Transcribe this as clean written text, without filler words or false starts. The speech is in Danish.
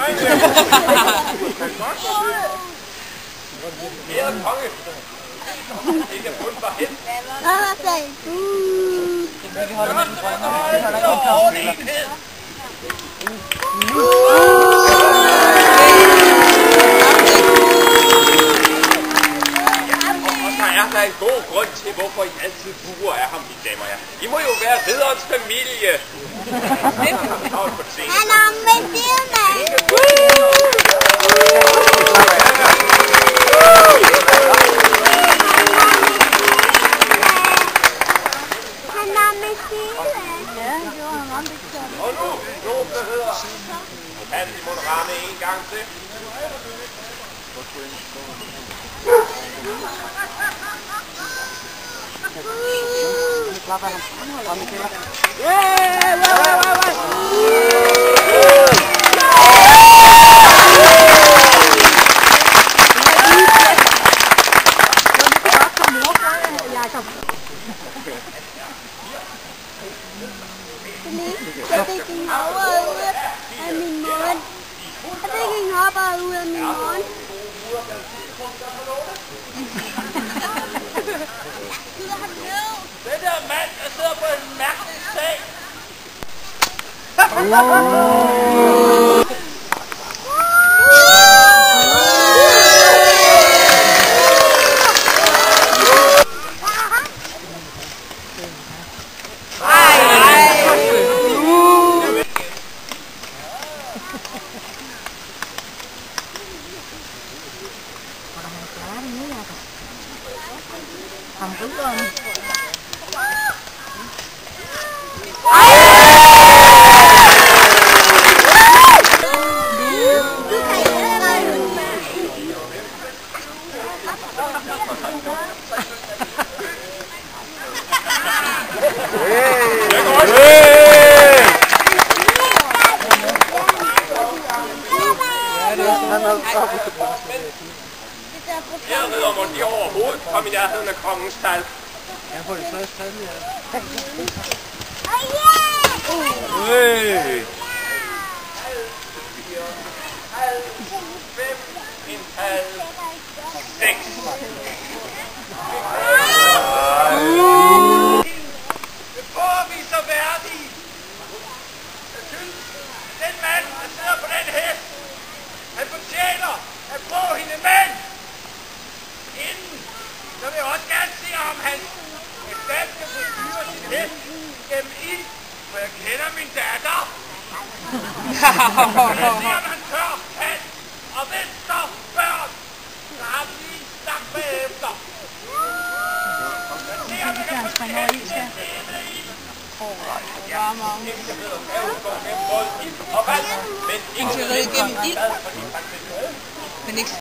Ære konge. Ikke kun for hen. Vi holder med den grønne. Vi holder ikke med den. Der er en god grund til, hvorfor I altid buer af ham, mine damer og herrer. I må jo være ridderens familie. Han er med firmand. Han er med firmand. Ja, det var han meget vigtigt. Og nu, nogen der hedder. Kan vi må ramme en gang til. Klapper ham. Kom, Michaela. Jeg fik en hopper ud af min mund. Jeg fik en hopper ud af min mund. Den der mand, der sidder på en mærkelig sag. Ham rydderen. Jeg ved om, de overhovedet kom i nærheden af kongens tal. Jeg får det første tal, ja. Hey! Halv, 5, en halv, 6. Det påviser værdigt. Jeg synes, den mand, der sidder på den hest, han fortjener at få hende mand. Inden, så vil jeg også gerne se, om han kan få styre sin hest gennem ild, for jeg kender min datter. Jeg ser, man tør kan, og venstre børn, så har vi lige stak bagefter. Jeg ser, man kan få sin hest gennem ild. Ja, ikke ved at gå gennem både ild og vand, men ikke gennem ild. Men ikke